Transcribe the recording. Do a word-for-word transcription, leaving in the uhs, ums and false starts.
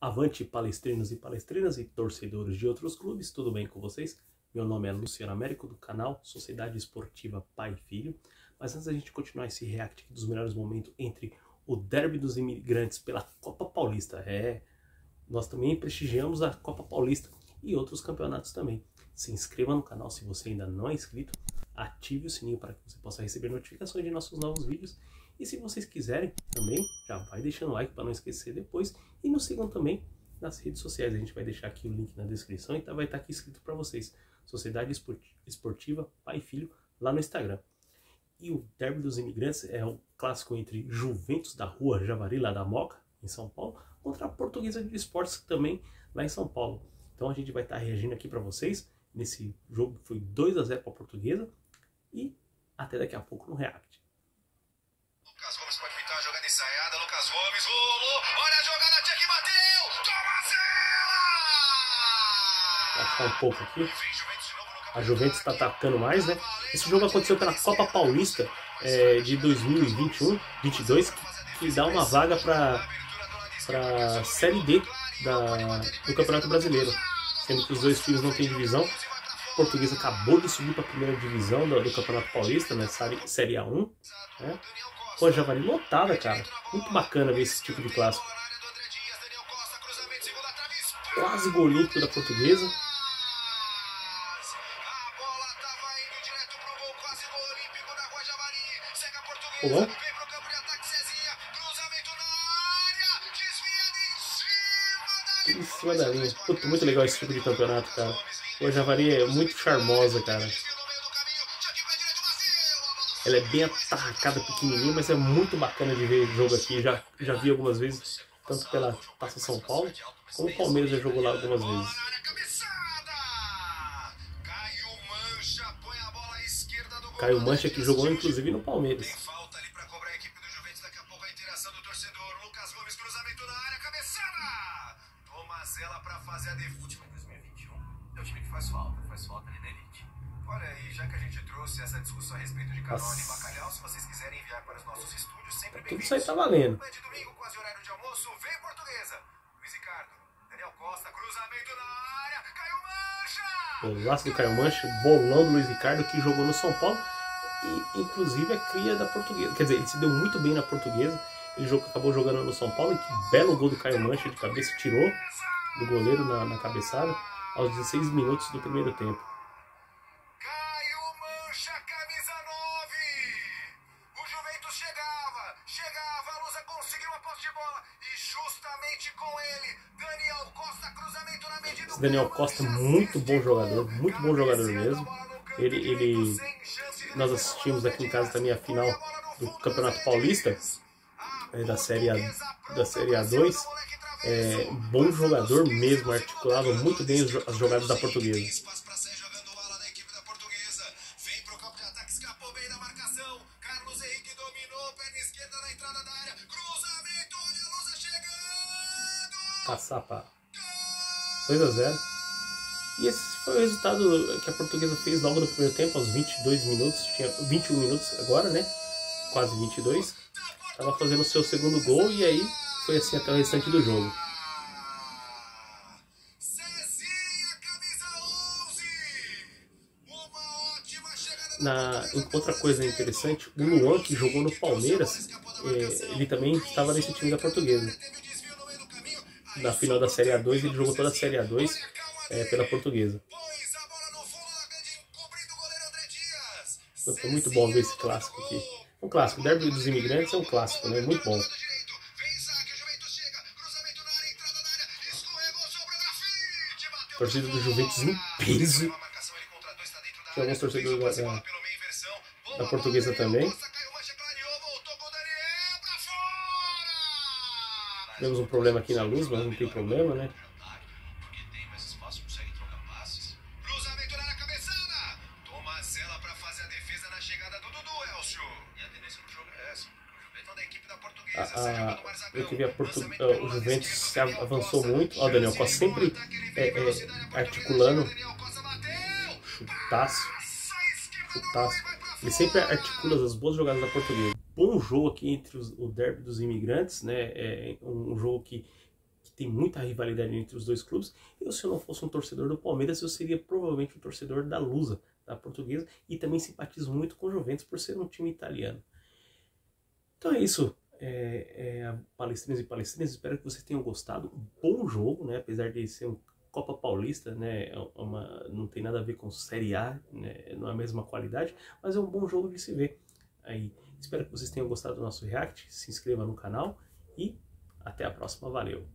Avante palestrinos e palestrinas e torcedores de outros clubes, tudo bem com vocês? Meu nome é Luciano Américo, do canal Sociedade Esportiva Pai e Filho. Mas antes da gente continuar esse react dos melhores momentos entre o Derby dos Imigrantes pela Copa Paulista, é, nós também prestigiamos a Copa Paulista e outros campeonatos também. Se inscreva no canal se você ainda não é inscrito, ative o sininho para que você possa receber notificações de nossos novos vídeos. E se vocês quiserem também, já vai deixando like para não esquecer depois. E nos sigam também nas redes sociais. A gente vai deixar aqui o link na descrição e vai estar aqui escrito para vocês. Sociedade Esportiva Pai e Filho lá no Instagram. E o Derby dos Imigrantes é um clássico entre Juventus da Rua Javari, lá da Moca, em São Paulo, contra a Portuguesa de Esportes, também lá em São Paulo. Então a gente vai estar reagindo aqui para vocês. Nesse jogo foi dois a zero para a Portuguesa. E até daqui a pouco no react. Lucas Gomes pode pintar a jogada ensaiada. Lucas Gomes rolou. Olha a jogada, tinha que bateu. Tomacela! Vou achar um pouco aqui. A Juventus está atacando mais, né? Esse jogo aconteceu pela Copa Paulista é, de dois mil e vinte e um, vinte e dois, que dá uma vaga para para Série D da, do Campeonato Brasileiro. Sendo que os dois times não têm divisão. A Portuguesa acabou de subir para a primeira divisão do, do Campeonato Paulista, né? Série, série A um. Né? Pô, Javari lotada, cara. Muito bacana ver esse tipo de clássico. Quase gol olímpico da Portuguesa. Pulou. Em cima da linha. Puta, muito legal esse tipo de campeonato, cara. O Javari é muito charmosa, cara. Ela é bem atarracada, pequenininha, mas é muito bacana de ver jogo aqui. Já, já vi algumas vezes, tanto pela Taça São Paulo, como o Palmeiras já jogou lá algumas vezes. Caio Mancha, que jogou inclusive no Palmeiras. Falta ali para cobrar a equipe do Juventus. Daqui a pouco a interação do torcedor. Lucas Gomes, cruzamento na área, cabeçada. Tomacela para fazer a defesa. O time de dois mil e vinte e um é o time que faz falta, faz falta ali na elite. Olha aí, já que a gente trouxe essa discussão a respeito de Carone e Bacalhau, se vocês quiserem enviar para os nossos estúdios, sempre bem-vindos. Tudo isso aí tá valendo. De domingo, quase horário de almoço, vem Portuguesa. Luiz Ricardo, Daniel Costa, cruzamento na área, Caio Mancha. O laço do Caio Mancha, bolão do Luiz Ricardo, que jogou no São Paulo e inclusive é cria da Portuguesa. Quer dizer, ele se deu muito bem na Portuguesa. Ele jogou, acabou jogando no São Paulo e que belo gol do Caio Mancha de cabeça, tirou do goleiro na, na cabeçada aos dezesseis minutos do primeiro tempo. Caio Mancha, camisa nove. O Juventus chegava, chegava, a Lusa conseguiu a posse de bola e justamente com ele, Daniel Costa, cruzamento na medida. Esse Daniel Costa é muito bom jogador, muito bom jogador mesmo. Ele, ele, nós assistimos aqui em casa também a final do Campeonato Paulista, é, da Série A, da Série A dois. É, bom jogador mesmo, articulava muito bem as jogadas da Portuguesa. Caçapa. dois a zero. E esse foi o resultado que a Portuguesa fez logo no primeiro tempo, aos vinte e dois minutos, tinha vinte e um minutos agora, né? Quase vinte e dois. Estava fazendo o seu segundo gol e aí foi assim até o restante do jogo. Na, outra coisa interessante, o Luan, que jogou no Palmeiras, é, ele também estava nesse time da Portuguesa. Na final da Série A dois, ele jogou toda a Série A dois é, pela Portuguesa. Foi muito bom ver esse clássico aqui. Um clássico, o Derby dos Imigrantes é um clássico, né? Muito bom. Torcida do Juventus em peso. Tem alguns torcedores da, da Portuguesa também. Temos um problema aqui na luz, mas não tem problema, né? A, a, eu que vi a Portu, o Juventus avançou muito. Ó, o Daniel Costa sempre é, é, articulando. Chutaço. Chutaço. Ele sempre articula as boas jogadas da Portuguesa. Bom jogo aqui entre os, o Derby dos Imigrantes, né? É um jogo que tem muita rivalidade entre os dois clubes. Eu, se eu não fosse um torcedor do Palmeiras, eu seria provavelmente um torcedor da Lusa, da Portuguesa, e também simpatizo muito com o Juventus por ser um time italiano. Então é isso, é, é, palestrinos e palestrinas, espero que vocês tenham gostado. Bom jogo, né? Apesar de ser um Copa Paulista, né? É uma, não tem nada a ver com Série A, né? Não é a mesma qualidade, mas é um bom jogo de se ver. Aí, espero que vocês tenham gostado do nosso react, se inscreva no canal e até a próxima, valeu!